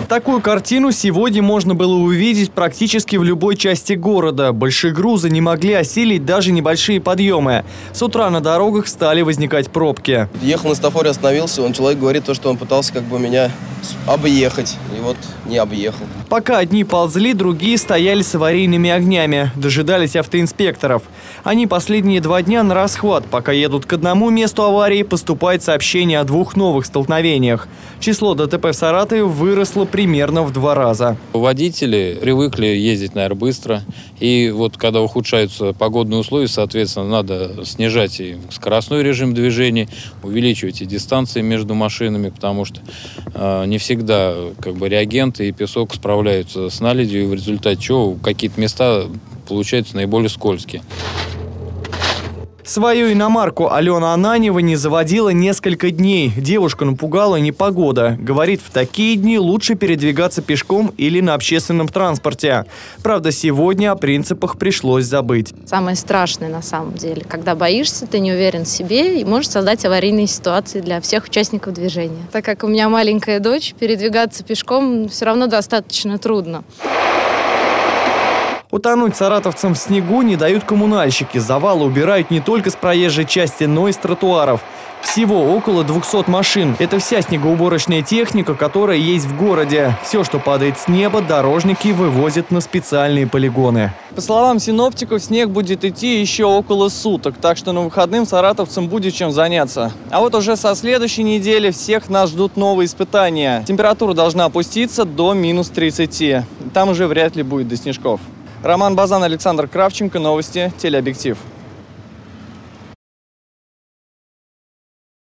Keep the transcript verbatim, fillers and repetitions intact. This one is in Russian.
Такую картину сегодня можно было увидеть практически в любой части города. Большие грузы не могли осилить даже небольшие подъемы. С утра на дорогах стали возникать пробки. Ехал на светофоре, остановился, он человек говорит, то, что он пытался как бы меня объехать. И вот не объехал. Пока одни ползли, другие стояли с аварийными огнями, дожидались автоинспекторов. Они последние два дня на расхват. Пока едут к одному месту аварии, поступает сообщение о двух новых столкновениях. Число ДТП в Саратове выросло примерно в два раза. Водители привыкли ездить, наверное, быстро. И вот когда ухудшаются погодные условия, соответственно, надо снижать и скоростной режим движения, увеличивать и дистанции между машинами, потому что э, не всегда как бы реагенты и песок справляются с наледью, и в результате чего какие-то места получаются наиболее скользкие. Свою иномарку Алена Ананева не заводила несколько дней. Девушка напугала непогода. Говорит, в такие дни лучше передвигаться пешком или на общественном транспорте. Правда, сегодня о принципах пришлось забыть. Самое страшное на самом деле, когда боишься, ты не уверен в себе и можешь создать аварийные ситуации для всех участников движения. Так как у меня маленькая дочь, передвигаться пешком все равно достаточно трудно. Утонуть саратовцам в снегу не дают коммунальщики. Завалы убирают не только с проезжей части, но и с тротуаров. Всего около двухсот машин. Это вся снегоуборочная техника, которая есть в городе. Все, что падает с неба, дорожники вывозят на специальные полигоны. По словам синоптиков, снег будет идти еще около суток, так что на выходным саратовцам будет чем заняться. А вот уже со следующей недели всех нас ждут новые испытания. Температура должна опуститься до минус тридцати. Там уже вряд ли будет до снежков. Роман Базан, Александр Кравченко, новости, телеобъектив.